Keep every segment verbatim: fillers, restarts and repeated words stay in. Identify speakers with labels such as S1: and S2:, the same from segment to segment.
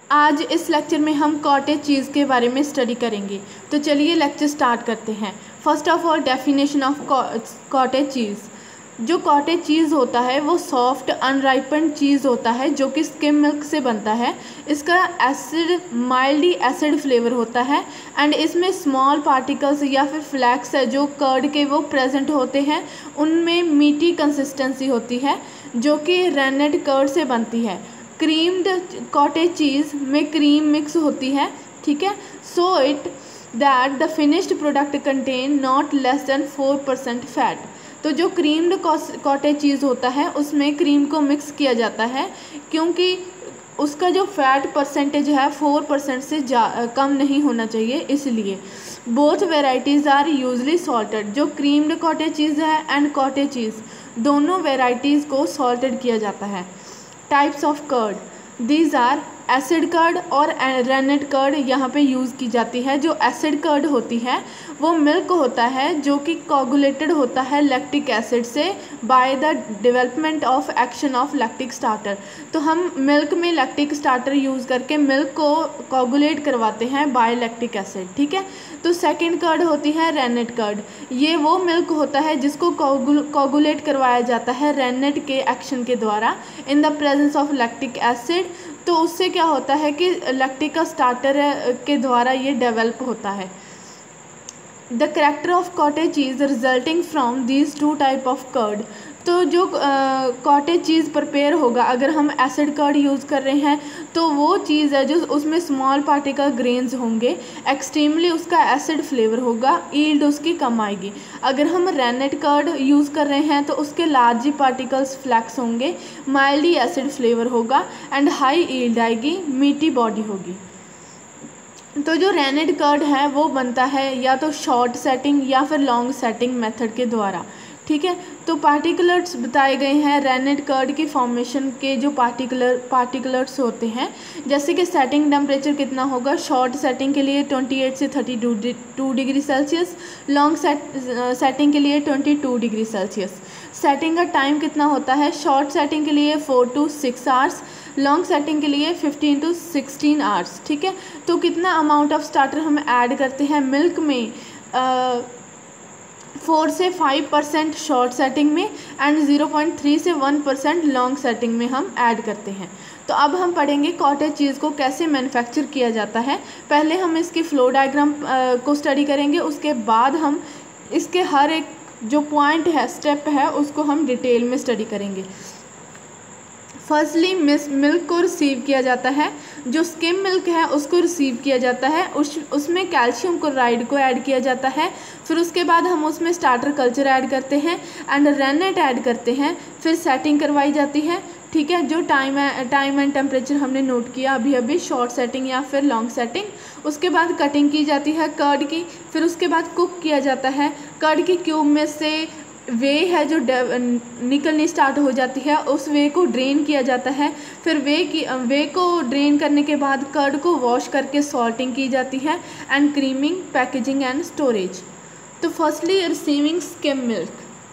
S1: आज इस लेक्चर में हम कॉटेज चीज़ के बारे में स्टडी करेंगे। तो चलिए लेक्चर स्टार्ट करते हैं। First of all definition of cottage cheese. जो कॉटेज चीज़ होता है वो सॉफ्ट अनराइपन्ड चीज़ होता है जो कि स्किम मिल्क से बनता है। इसका एसिड माइल्डली एसिड फ्लेवर होता है एंड इसमें स्मॉल पार्टिकल्स या फिर फ्लैक्स है जो कर्ड के वो प्रेजेंट होते हैं। उनमें मीठी कंसिस्टेंसी होती है जो कि रेनेट कर्ड से बनती है। क्रीम्ड कॉटेज चीज़ में क्रीम मिक्स होती है, ठीक है। So it that the finished product contain not less than four percent fat. तो जो क्रीम्ड कॉटेज चीज़ होता है उसमें क्रीम को मिक्स किया जाता है क्योंकि उसका जो फैट परसेंटेज है फोर परसेंट से कम नहीं होना चाहिए, इसलिए both varieties are usually salted. जो क्रीम्ड कॉटेज चीज़ है एंड कॉटेज चीज़ दोनों वेराइटीज़ को सॉल्टेड किया जाता है। Types of curd, these are acid curd और रेनेट कर्ड यहाँ पे यूज़ की जाती है। जो एसिड कर्ड होती है वो मिल्क होता है जो कि कोगुलेटेड होता है लैक्टिक एसिड से by the development of action of lactic starter. तो हम मिल्क में लैक्टिक स्टार्टर यूज़ करके मिल्क को कोगुलेट करवाते हैं बाय लैक्टिक एसिड, ठीक है। तो सेकेंड कर्ड होती है रेनेट कर्ड। ये वो मिल्क होता है जिसको कोगुलेट करवाया जाता है रेनेट के एक्शन के द्वारा in the presence of lactic acid. तो उससे क्या होता है कि लैक्टिक का स्टार्टर के द्वारा ये डेवलप होता है। The character of cottage cheese resulting from these two type of curd. तो जो कॉटेज चीज़ प्रिपेयर होगा अगर हम एसिड कर्ड यूज़ कर रहे हैं तो वो चीज़ है जो उसमें स्मॉल पार्टिकल ग्रेन्स होंगे, एक्सट्रीमली उसका एसिड फ्लेवर होगा, ईल्ड उसकी कम आएगी। अगर हम रेनेट कर्ड यूज़ कर रहे हैं तो उसके लार्ज पार्टिकल्स फ्लैक्स होंगे, माइल्डली एसिड फ्लेवर होगा एंड हाई ईल्ड आएगी, मीठी बॉडी होगी। तो जो रेनेट कर्ड है वो बनता है या तो शॉर्ट सेटिंग या फिर लॉन्ग सेटिंग मेथड के द्वारा, ठीक है। तो पार्टिकुलर्स बताए गए हैं रेनेट कर्ड की फॉर्मेशन के जो पार्टिकुलर पार्टिकुलर्स होते हैं, जैसे कि सेटिंग टेम्परेचर कितना होगा। शॉर्ट सेटिंग के लिए अट्ठाईस से बत्तीस degree Celsius, long set setting के लिए बाईस डिग्री सेल्सियस। सेटिंग का टाइम कितना होता है। शॉर्ट सेटिंग के लिए four to six hours, long setting के लिए फिफ्टीन टू सिक्सटीन आवर्स, ठीक है। तो कितना अमाउंट ऑफ स्टार्टर हम ऐड करते हैं मिल्क में, आ, फोर से फाइव परसेंट शॉर्ट सेटिंग में एंड ज़ीरो पॉइंट थ्री से वन परसेंट लॉन्ग सेटिंग में हम ऐड करते हैं। तो अब हम पढ़ेंगे कॉटेज चीज़ को कैसे मैन्युफैक्चर किया जाता है। पहले हम इसकी फ्लो डायग्राम को स्टडी करेंगे, उसके बाद हम इसके हर एक जो पॉइंट है स्टेप है उसको हम डिटेल में स्टडी करेंगे। फर्स्टली मिस मिल्क को रिसीव किया जाता है। जो स्किम मिल्क है उसको रिसीव किया जाता है, उस उसमें कैल्शियम क्लोराइड को ऐड किया जाता है। फिर उसके बाद हम उसमें स्टार्टर कल्चर ऐड करते हैं एंड रेनेट ऐड करते हैं। फिर सेटिंग करवाई जाती है, ठीक है। जो टाइम है टाइम एंड टेम्परेचर हमने नोट किया अभी अभी, शॉर्ट सेटिंग या फिर लॉन्ग सेटिंग। उसके बाद कटिंग की जाती है कर्ड की। फिर उसके बाद कुक किया जाता है। कर्ड की क्यूब में से वे है जो निकलनी स्टार्ट हो जाती है, उस वे को ड्रेन किया जाता है। फिर वे की वे को ड्रेन करने के बाद कर्ड को वॉश करके सॉल्टिंग की जाती है and creaming, packaging and storage. तो फर्स्टली रिसीविंग स्किम मिल्क।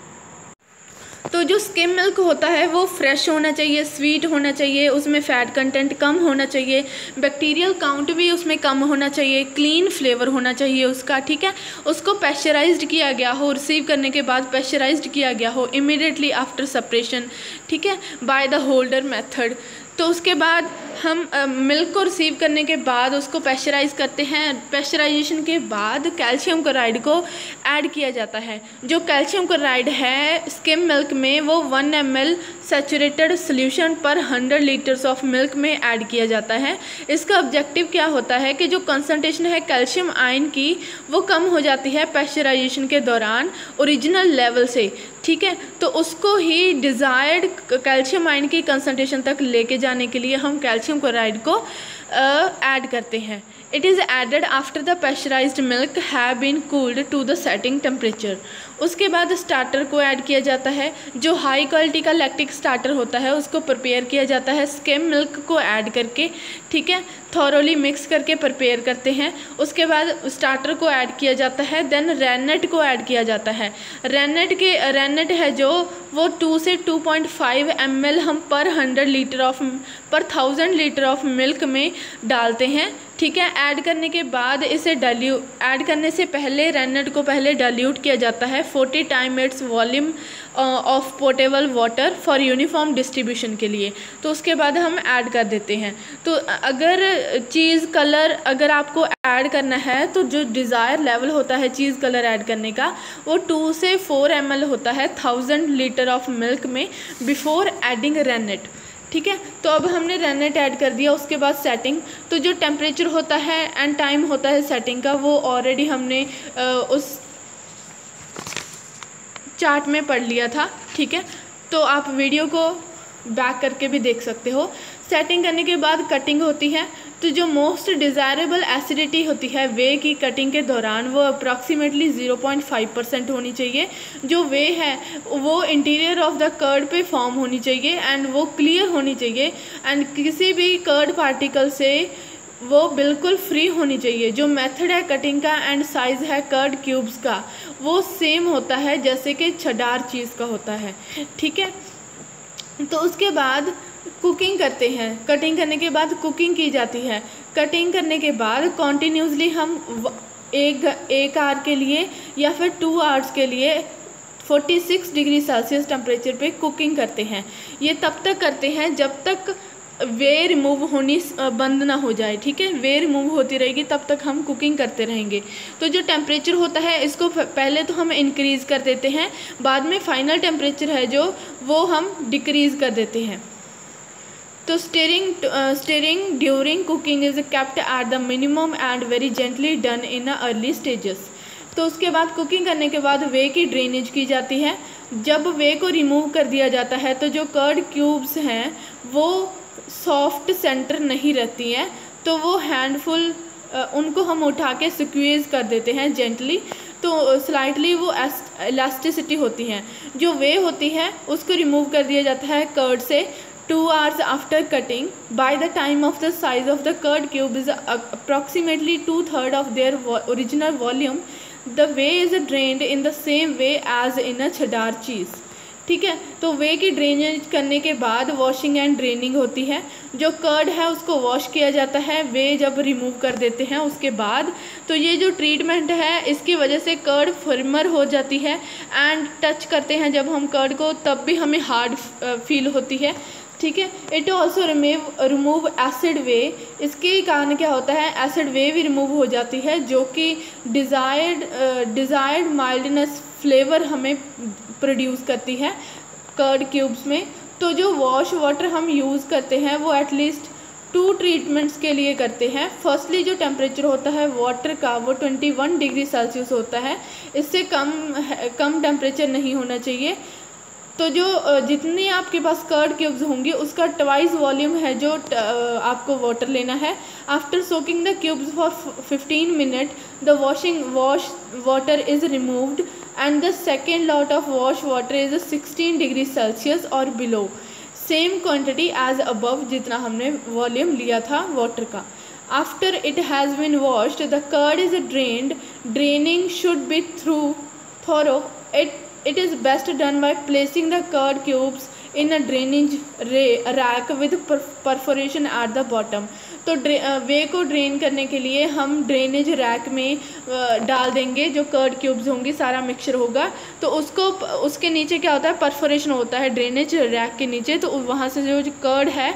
S1: तो जो स्किम मिल्क होता है वो फ्रेश होना चाहिए, स्वीट होना चाहिए, उसमें फ़ैट कंटेंट कम होना चाहिए, बैक्टीरियल काउंट भी उसमें कम होना चाहिए, क्लीन फ्लेवर होना चाहिए उसका, ठीक है। उसको प्रेशराइज्ड किया गया हो, रिसीव करने के बाद प्रेशराइज्ड किया गया हो इमीडिएटली आफ्टर सेपरेशन, ठीक है, बाय द होल्डर मेथड। तो उसके बाद हम मिल्क को रिसीव करने के बाद उसको प्रेशराइज करते हैं। प्रेशराइजेशन के बाद कैल्शियम क्लोराइड को ऐड किया जाता है। जो कैल्शियम क्लोराइड है स्किम मिल्क में वो one M L saturated solution per hundred litres of milk में ऐड किया जाता है। इसका ऑब्जेक्टिव क्या होता है कि जो कंसनट्रेशन है कैल्शियम आयन की वो कम हो जाती है प्रेशराइजेशन के दौरान ओरिजिनल लेवल से, ठीक है। तो उसको ही डिज़ायर्ड कैल्शियम आयन की कंसनट्रेशन तक लेके जाने के लिए हम कैल्शियम क्लोराइड को ऐड करते हैं। It is added after the pressurised milk have been cooled to the setting temperature. उसके बाद स्टार्टर को ऐड किया जाता है। जो हाई क्वालिटी का लैक्टिक स्टार्टर होता है उसको प्रिपेयर किया जाता है स्किम मिल्क को ऐड करके, ठीक है, थॉरोली मिक्स करके प्रिपेयर करते हैं। उसके बाद स्टार्टर को ऐड किया जाता है, देन रेनेट को ऐड किया जाता है। रेनेट के रेनेट है जो वो टू से two point five M L हम per hundred litre of per thousand litre of milk में डालते हैं, ठीक है। ऐड करने के बाद इसे डाल्यू ऐड करने से पहले रेनेट को पहले डाल्यूट किया जाता है forty time its volume of portable water for uniform distribution के लिए। तो उसके बाद हम ऐड कर देते हैं। तो अगर चीज़ कलर अगर आपको ऐड करना है तो जो डिज़ायर लेवल होता है चीज़ कलर ऐड करने का वो टू से फोर एम एल होता है थाउजेंड लीटर ऑफ मिल्क में बिफोर एडिंग रेनेट, ठीक है। तो अब हमने रेनेट ऐड कर दिया। उसके बाद सेटिंग, तो जो टेम्परेचर होता है एंड टाइम होता है सेटिंग का वो ऑलरेडी हमने आ, उस चार्ट में पढ़ लिया था, ठीक है। तो आप वीडियो को बैक करके भी देख सकते हो। सेटिंग करने के बाद कटिंग होती है। तो जो मोस्ट डिज़ायरेबल एसिडिटी होती है वे की कटिंग के दौरान वो approximately zero point five percent होनी चाहिए। जो वे है वो इंटीरियर ऑफ द कर्ड पे फॉर्म होनी चाहिए एंड वो क्लियर होनी चाहिए एंड किसी भी कर्ड पार्टिकल से वो बिल्कुल फ्री होनी चाहिए। जो मेथड है कटिंग का एंड साइज़ है कर्ड क्यूब्स का वो सेम होता है जैसे कि छडार चीज़ का होता है, ठीक है। तो उसके बाद कुकिंग करते हैं। कटिंग करने के बाद कुकिंग की जाती है। कटिंग करने के बाद कॉन्टीन्यूसली हम एक एक आवर के लिए या फिर टू आवर्स के लिए छियालीस डिग्री सेल्सियस टेम्परेचर पे कुकिंग करते हैं। ये तब तक करते हैं जब तक वे रिमूव होनी बंद ना हो जाए, ठीक है। वे रिमूव होती रहेगी तब तक हम कुकिंग करते रहेंगे। तो जो टेम्परेचर होता है इसको पहले तो हम इंक्रीज़ कर देते हैं, बाद में फाइनल टेम्परेचर है जो वो हम डिक्रीज़ कर देते हैं। तो stirring stirring during cooking is kept at the minimum and very gently done in a early stages. तो उसके बाद कुकिंग करने के बाद वे की ड्रेनेज की जाती है। जब वे को रिमूव कर दिया जाता है तो जो कर्ड क्यूब्स हैं वो सॉफ्ट सेंटर नहीं रहती हैं, तो वो हैंडफुल उनको हम उठा के स्क्वीज़ कर देते हैं जेंटली, तो स्लाइटली वो इलास्टिसिटी होती हैं। जो वे होती है उसको रिमूव कर दिया जाता है कर्ड से two hours after cutting. By the time of the size of the curd cube is approximately two third of their original volume. The whey is drained in the same way as in a cheddar cheese, ठीक है। तो वे की drainage करने के बाद washing and draining होती है। जो कर्ड है उसको वॉश किया जाता है वे जब रिमूव कर देते हैं उसके बाद। तो ये जो ट्रीटमेंट है इसकी वजह से कर्ड फर्मर हो जाती है एंड टच करते हैं जब हम कर्ड को तब भी हमें हार्ड फील होती है, ठीक है। It also remove remove acid whey. इसके कारण क्या होता है एसिड वे भी रिमूव हो जाती है जो कि डिज़ायर्ड डिज़ायर्ड माइल्डनेस फ्लेवर हमें प्रोड्यूस करती है कर्ड क्यूब्स में। तो जो वॉश वाटर हम यूज़ करते हैं वो एटलीस्ट टू ट्रीटमेंट्स के लिए करते हैं। फर्स्टली जो टेम्परेचर होता है वाटर का वो ट्वेंटी वन डिग्री सेल्सियस होता है, इससे कम कम टेम्परेचर नहीं होना चाहिए। तो जो जितनी आपके पास कर्ड क्यूब्स होंगी उसका ट्वाइस वॉल्यूम है जो आपको वाटर लेना है। After soaking the cubes for fifteen minute the washing wash water is removed and the second lot of wash water is sixteen degree Celsius और below, same quantity as above जितना हमने volume लिया था water का। After it has been washed the curd is drained. Draining should be through thorough. It It is best done by placing the curd cubes in a drainage rack with perforation at the bottom. तो वे को drain करने के लिए हम drainage rack में डाल देंगे। जो कर्ड क्यूब्स होंगी सारा मिक्सचर होगा तो उसको उसके नीचे क्या होता है परफोरेशन होता है ड्रेनेज रैक के नीचे, तो वहाँ से जो कर्ड है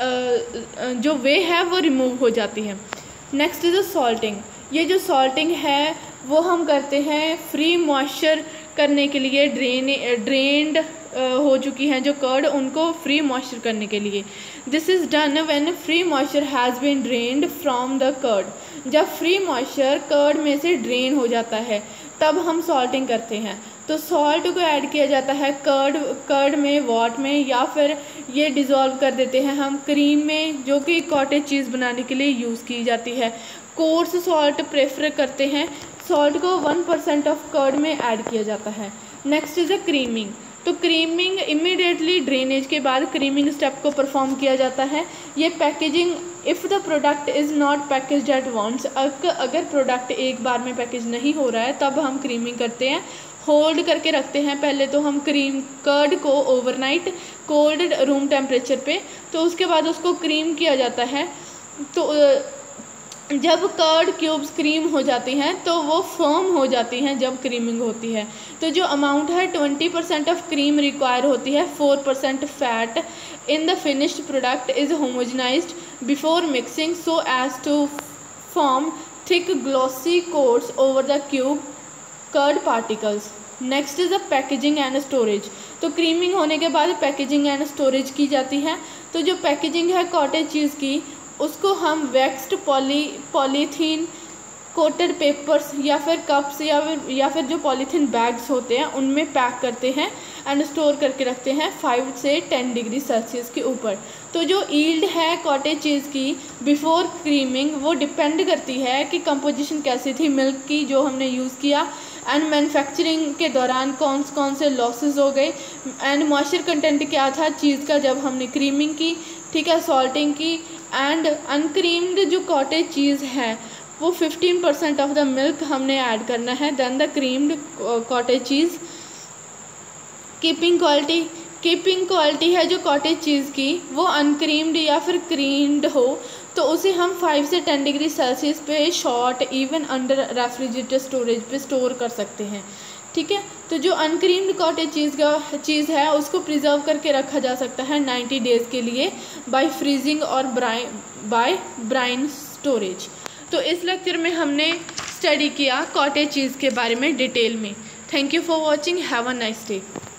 S1: जो वे है वो रिमूव हो जाती है। Next is salting. ये जो सॉल्टिंग है वो हम करते हैं फ्री मॉइस्चर करने के लिए। ड्रेन ड्रेन्ड हो चुकी हैं जो कर्ड उनको फ्री मॉइस्चर करने के लिए। This is done when free moisture has been drained from the curd. जब फ्री मॉइस्चर कर्ड में से ड्रेन हो जाता है तब हम सॉल्टिंग करते हैं। तो सॉल्ट को ऐड किया जाता है कर्ड कर्ड में, वॉट में, या फिर ये डिज़ोल्व कर देते हैं हम क्रीम में, जो कि कॉटेज चीज़ बनाने के लिए यूज़ की जाती है। कोर्स सॉल्ट प्रेफर करते हैं, सॉल्ट को वन परसेंट ऑफ कर्ड में ऐड किया जाता है। Next is a creaming. तो क्रीमिंग इमीडिएटली ड्रेनेज के बाद क्रीमिंग स्टेप को परफॉर्म किया जाता है। ये packaging, if the product is not packaged at once, अगर प्रोडक्ट एक बार में पैकेज नहीं हो रहा है तब हम क्रीमिंग करते हैं। होल्ड करके रखते हैं पहले तो हम क्रीम कर्ड को ओवरनाइट कोल्ड रूम टेम्परेचर पे, तो उसके बाद उसको क्रीम किया जाता है। तो जब कर्ड क्यूब्स क्रीम हो जाती हैं तो वो फर्म हो जाती हैं जब क्रीमिंग होती है। तो जो अमाउंट है twenty percent of cream require होती है, four percent fat in the finished product is homogenised before mixing so as to form thick glossy coats over the cube curd particles. Next is the packaging and storage. तो creaming होने के बाद packaging and storage की जाती है। तो जो packaging है कॉटेज चीज़ की, उसको हम waxed poly polythene coated papers या फिर कप्स या फिर या फिर जो पॉलीथीन बैग्स होते हैं उनमें पैक करते हैं एंड स्टोर करके रखते हैं फाइव से टेन डिग्री सेल्सियस के ऊपर। तो जो ईल्ड है कॉटेज चीज़ की बिफोर क्रीमिंग वो डिपेंड करती है कि कंपोजिशन कैसी थी मिल्क की जो हमने यूज़ किया, एंड मैन्युफैक्चरिंग के दौरान कौन कौन से लॉसेस हो गए, एंड मॉइस्चर कंटेंट क्या था चीज़ का जब हमने क्रीमिंग की, ठीक है, सॉल्टिंग की। एंड अनक्रीम्ड जो कॉटेज चीज़ है वो fifteen percent of the milk हमने ऐड करना है, then the creamed cottage cheese. Keeping quality, keeping quality है जो कॉटेज चीज़ की वो अनक्रीम्ड या फिर क्रीम्ड हो तो उसे हम फाइव से टेन डिग्री सेल्सियस पे short even under refrigerator storage पे स्टोर कर सकते हैं, ठीक है। तो जो अनक्रीम्ड कॉटेज चीज़ का चीज़ है उसको प्रिजर्व करके रखा जा सकता है नाइन्टी डेज़ के लिए बाय फ्रीजिंग और ब्राइन बाय ब्राइन स्टोरेज। तो इस लेक्चर में हमने स्टडी किया कॉटेज चीज़ के बारे में डिटेल में। Thank you for watching, have a nice day.